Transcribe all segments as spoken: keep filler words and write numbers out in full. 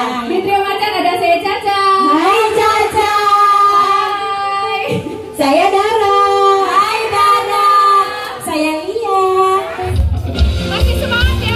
Di trio macan ada saya Caca. Hai Caca. Hai. Saya Dara. Hai Dara. Saya Lia. Masih semangat ya.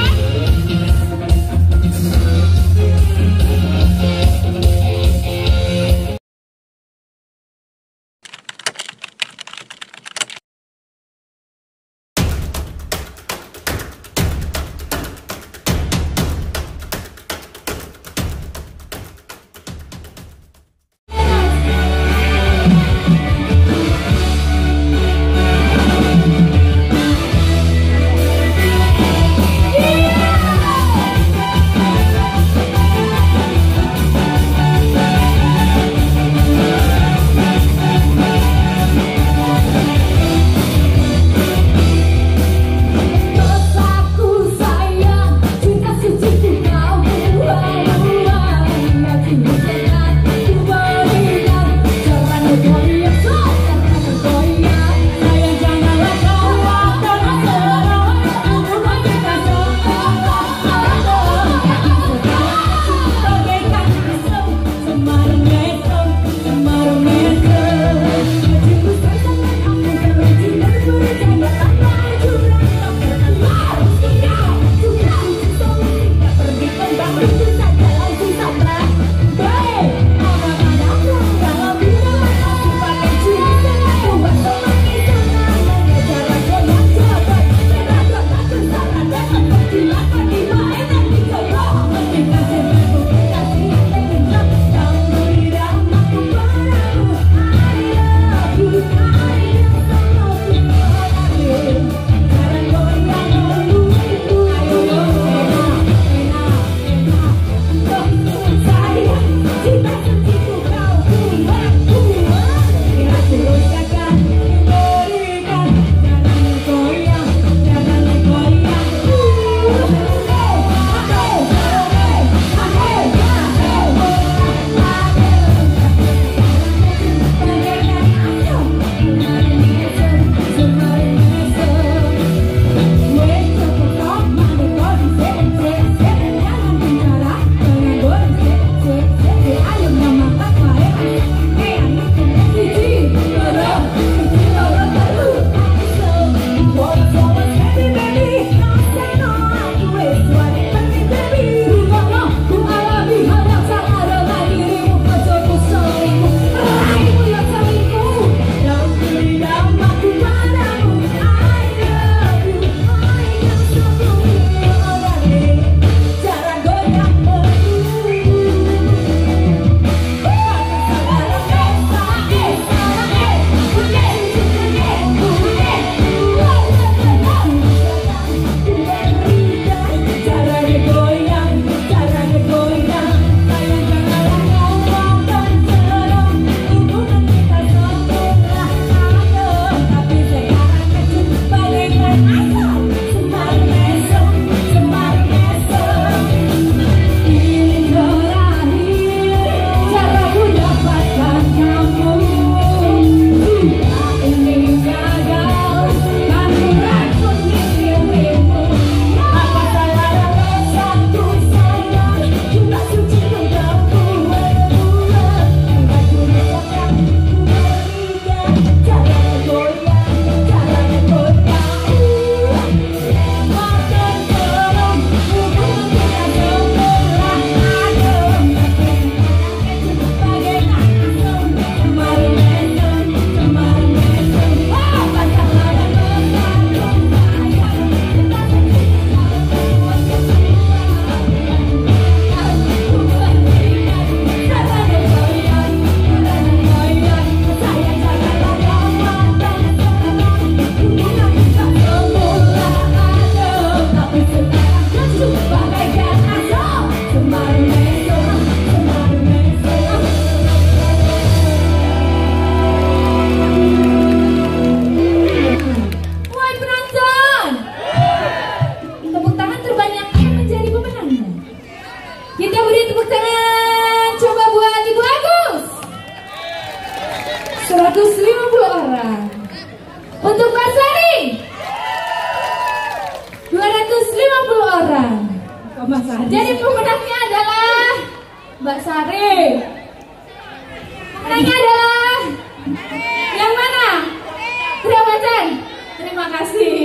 seratus lima puluh orang. Untuk Mbak Sari dua ratus lima puluh orang. Jadi pemenangnya adalah Mbak Sari. Pemenangnya adalah yang mana? Gria Macan. Terima kasih.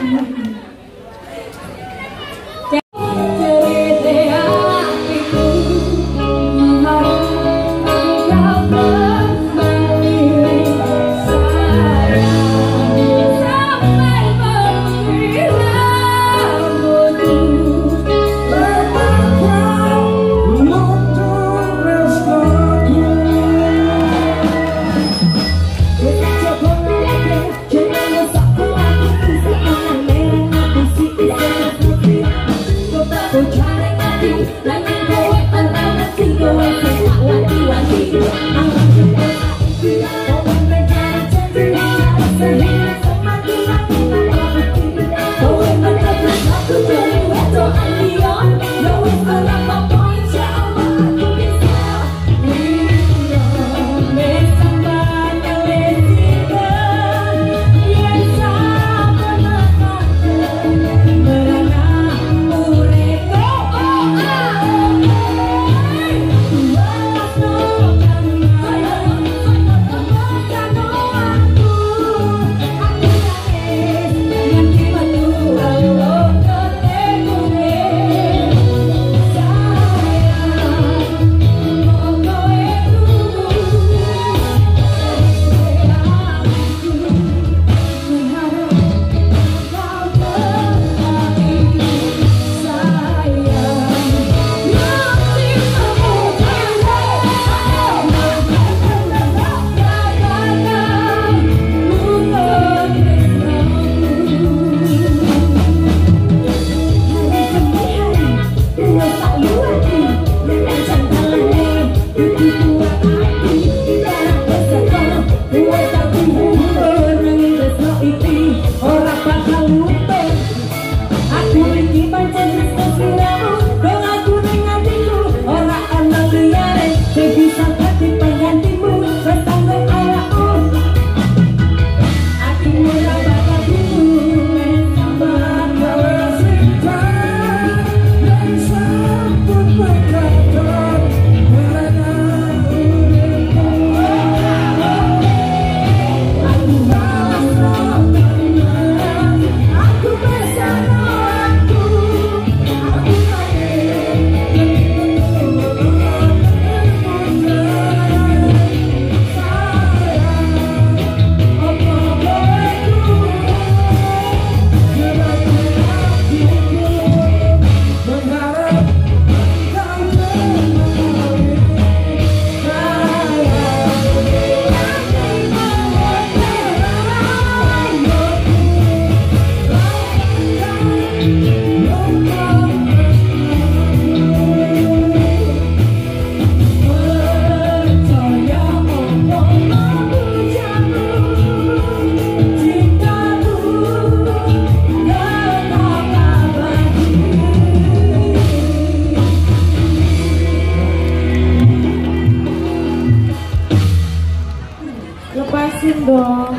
Lepasin dong.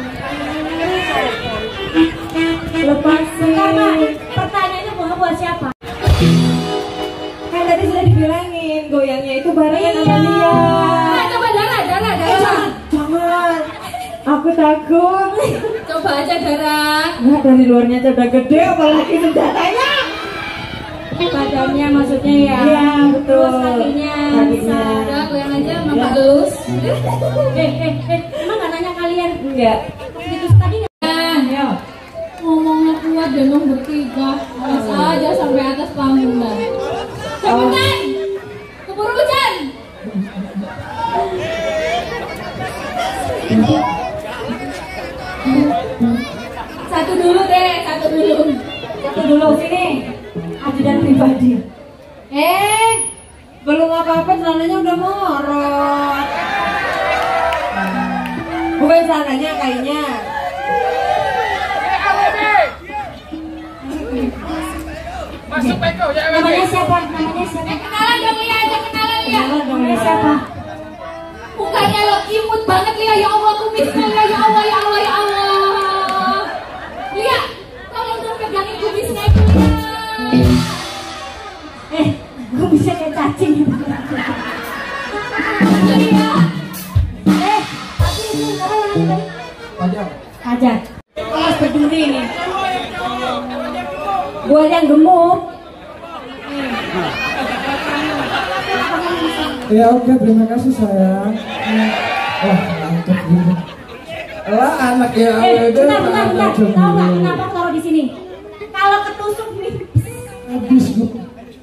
Lepasin. Karena pertanyaannya mau buat siapa? Kan tadi sudah dibilangin goyangnya itu barengan sama dia. Nah, coba Dara, Dara, Dara. Eh, jangan, jangan. Aku takut. Coba aja Dara. Nah, dari luarnya aja udah gede, apalagi senjatanya. Badannya maksudnya ya. Iya, betul. Terus kakinya. Kakinya. Udah, goyang aja, mama gelus. Eh, eh, eh, emang gak nanya kalian? Enggak. Gitu tadi nggak? Ayo. Ngomongnya kuat dan dong bertiga. Alas aja sampai atas panggung. Cepetan! Keburu hujan! Satu dulu deh, satu dulu. Satu dulu sini. Ajudan pribadi. Eh, belum apa-apa celananya udah morot. Bukan celananya, kayaknya. Masuk Peko ya. Namanya siapa? Namanya siapa? Eh, kenalan dong Lia, aja kenalan Lia. Namanya siapa? Mukanya lo imut banget Lia, ya Allah kumisnya Lia, ya Allah, ya Allah, ya Allah. Lia, tolong dong pegangin kumisnya Lia. Eh, gue bisa kayak cacing. Ya oke, terima kasih sayang. Wah, ngantuk gitu. Lah anak ya, Eh, udah bentar, bentar, bentar. ngantuk Tahu nggak dulu. kenapa aku taruh di sini? Kalau ketusuk nih, habis gitu.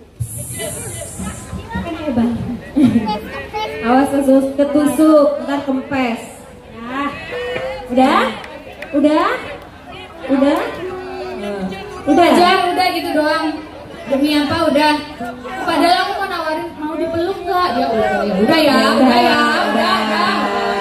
Kan hebat. Awas ketusuk, ketusuk, ntar kempes. Nah, udah, udah, udah, udah Aja ya. udah gitu doang. Demi apa udah? Padahal aku mau nawarin mau dipeluk nggak? Ya udah, ya udah ya, udah ya, udah, udah.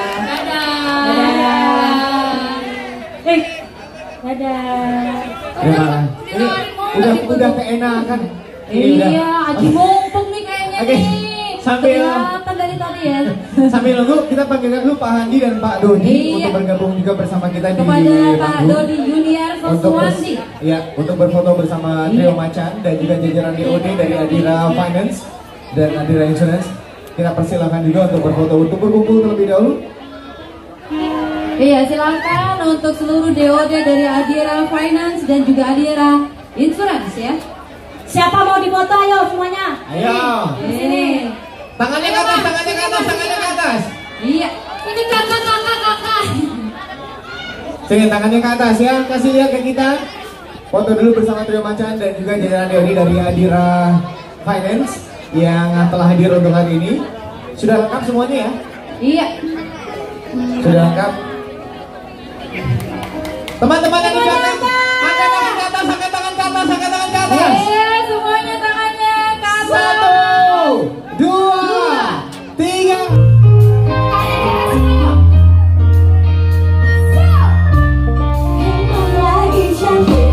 Dadah. Eh, dadah. Gimana? Ini udah udah keenakan. Ini udah. Iya, Aji mumpung nih kayaknya Oke, nih. sambil Kelihatan dari tadi ya. sambil nunggu kita panggilkan dulu Pak Handi dan Pak Dodi Iya. untuk bergabung juga bersama kita di Kepada Pak panggung. Dodi Junior Untuk bers- Soswandi. ya, untuk berfoto bersama Trio Macan dan juga jajaran D O D dari Adira Finance dan Adira Insurance. Kita persilahkan juga untuk berfoto untuk berkumpul terlebih dahulu. Iya, silakan untuk seluruh D O D dari Adira Finance dan juga Adira Insurance ya. Siapa mau dipoto ayo semuanya. Ayo. Di sini. Tangannya ke atas, tangannya ke atas, tangannya ke atas. Iya. Ini kakak, kakak, kakak. Sini tangannya ke atas ya, kasih lihat ke kita. Foto dulu bersama Trio Macan dan juga jajaran D O D dari Adira Finance yang telah hadir untuk hari ini. Sudah lengkap semuanya ya? Iya. Sudah lengkap. Teman-teman yang di belakang, angkat tangan ke atas, angkat tangan ke atas, angkat tangan ke atas. Iya, semuanya tangannya ke atas. Satu, dua, tiga. Lagi cantik.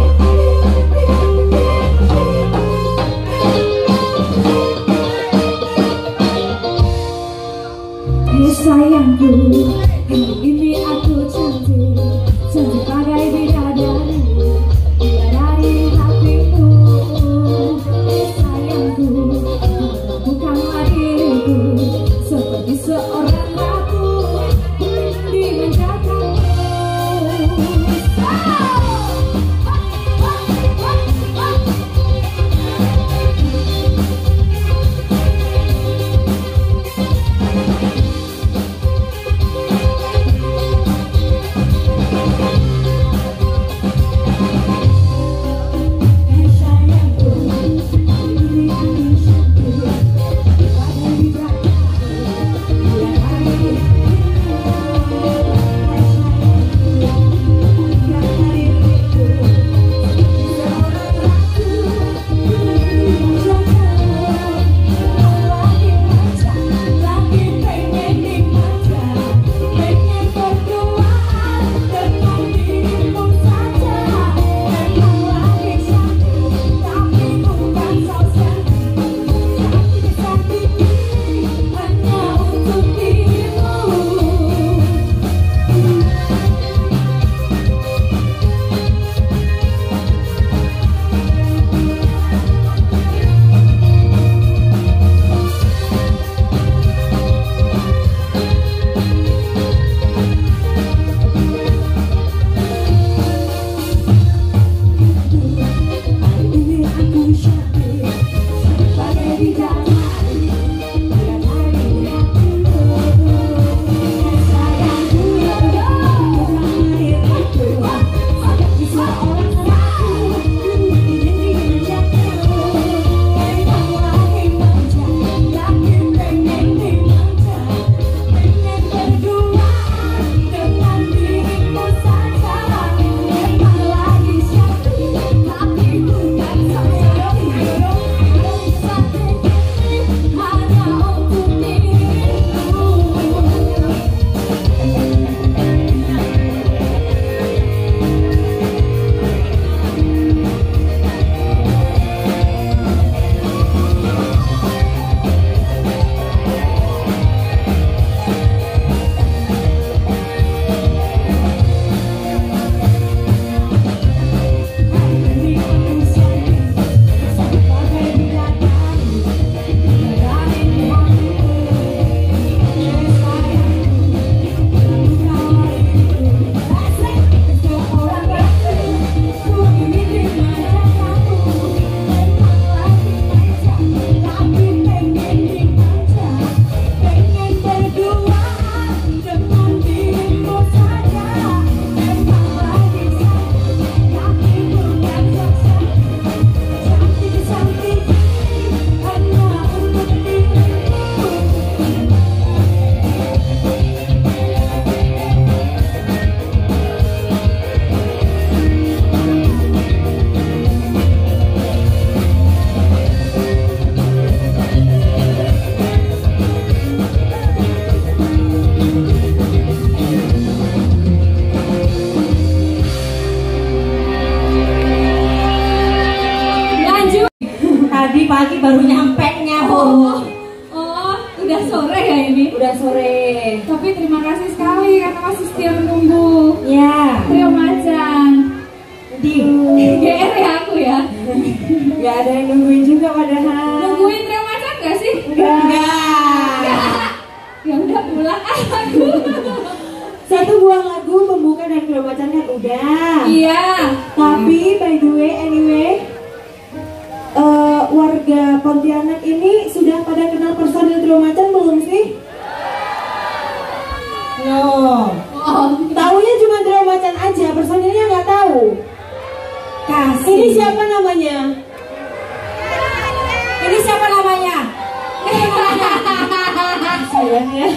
Eh, sayangku, hari ini aku cantik, cantik bagai bidadari, bidadari hatiku. Eh, sayangku, bukanlah diriku seperti seorang ratu dimanjakanmu. Udah sore ya ini? Udah sore. Tapi terima kasih sekali karena masih setia menunggu. Ya. Trio Macan. Di G R ya aku ya. Gak ada yang nungguin juga padahal. Nungguin Trio Macan gak sih? Enggak. Ya udah pulang ah aku. Satu buah lagu pembuka dan Trio Macan kan udah. Iya. Tapi by the way, anyway, uh, warga Pontianak ini sudah pada kenal personil Trio Macan belum sih? No. Oh, Taunya cuma Trio Macan aja, personilnya nggak tahu. Kasih. Ini siapa namanya? Ini siapa namanya? Kasihan ya.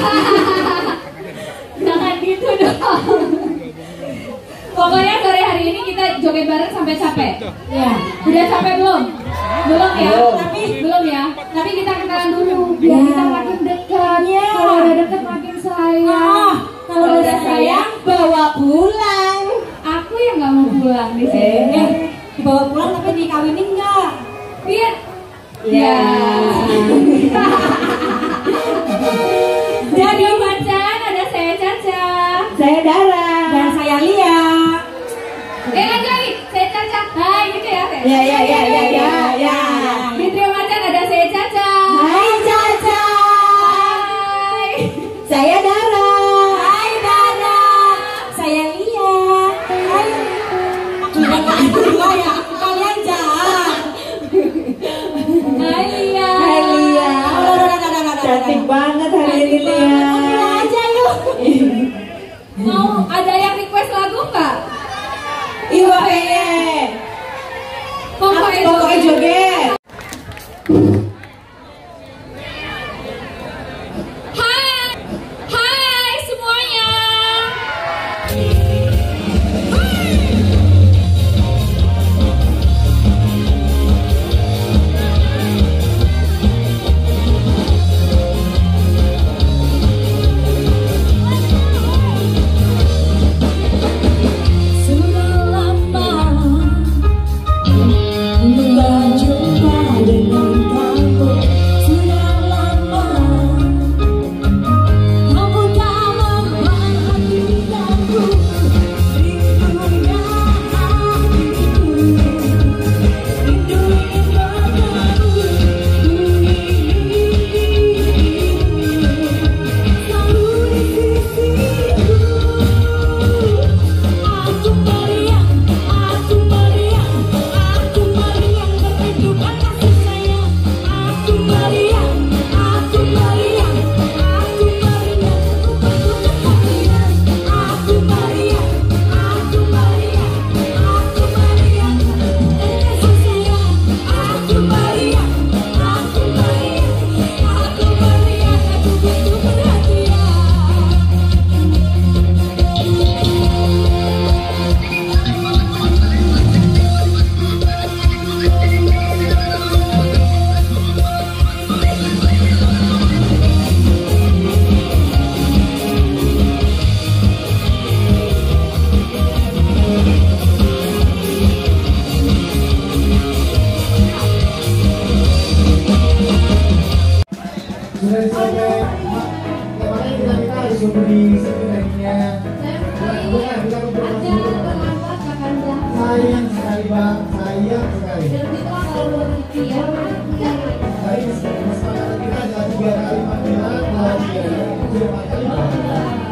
jangan gitu dong. Pokoknya sore hari ini kita joget bareng sampai capek. Ya. Udah capek belum? Belum ya? Belum. Tapi belum ya. Tapi kita kenalan dulu biar Ya. kita makin dekat. Ya. Kalau udah deket makin sayang. Ah, kalau udah sayang bawa pulang. Aku yang nggak mau pulang di sini. Eh, dibawa pulang tapi dikawinin nggak? Biar. Ya. Jadi Macan ada saya Caca. Saya Dara. Dan saya Lia. Eh lagi lagi saya Caca. Hai gitu ya. Teh? Ya ya ya ya ya ya. Di Trio Macan ada saya Caca. Hai Caca. Hai. Saya Dara. Hai Dara. Saya Lia. Hai. Ya, kalian jahat. Hai Lia. Hai Lia. Cantik banget hari ini Lia. Aja yuk. Mau ada yang request lagu nggak? Iwa Peye. Pokoknya Pokoknya joget. Hai, hai semuanya. Sudah lama tak jumpa dengan kamu. Sudah lama kamu tak memperhatikanku. Rindunya hatiku, rindu ingin bertemu. Selalu di sisiku. Aku meriang, aku meriang, aku meriang merindukan kasih sayang. Aku meriang, aku meriang, aku meriang untuk kepastian. Aku meriang, aku meriang, aku meriang dan kasih sayang. Aku meriang, aku meriang, aku meriang, aku butuh perhatian. Sudah sampai. Ya makanya kita kita harus tunggu di sini naiknya. Bukan, kita beberapa dulu. Sayang sekali bang, sayang sekali. Baik, kesepakatan kita adalah tiga kali panggilan, dua tiga, sudah empat kali bang.